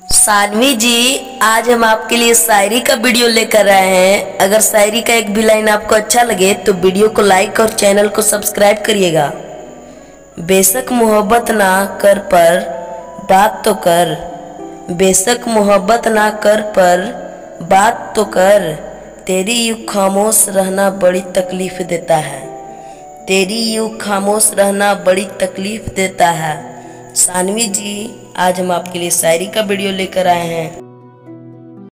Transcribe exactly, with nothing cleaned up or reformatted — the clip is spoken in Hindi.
सानवी जी, आज हम आपके लिए शायरी का वीडियो लेकर आए हैं। अगर शायरी का एक भी लाइन आपको अच्छा लगे तो वीडियो को लाइक और चैनल को सब्सक्राइब करिएगा। बेशक मोहब्बत ना कर पर बात तो कर, बेशक मोहब्बत ना कर पर बात तो कर, तेरी यूँ खामोश रहना बड़ी तकलीफ देता है, तेरी यूँ खामोश रहना बड़ी तकलीफ देता है। सानवी जी, आज हम आपके लिए शायरी का वीडियो लेकर आए हैं।